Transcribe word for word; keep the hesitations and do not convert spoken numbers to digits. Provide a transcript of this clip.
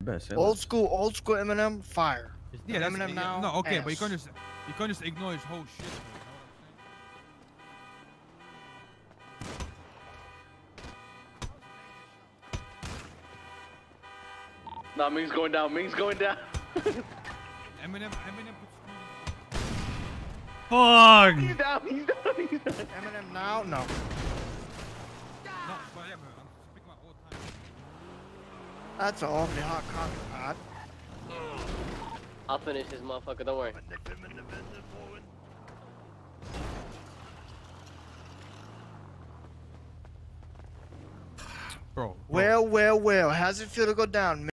Best, old school, old school Eminem, fire. Yeah, that's Eminem yeah, now. No, okay, ass. but you can't just you can't just ignore his whole shit. Nah, Ming's going down. Ming's going down. Eminem, Eminem puts Fuck! He's down. He's down. He's down. Eminem now, no. No, but yeah, but I'm speaking about all time. That's an awfully hot cock. I'll finish this motherfucker, don't worry. Bro, bro. Well, well, well. How's it feel to go down, man?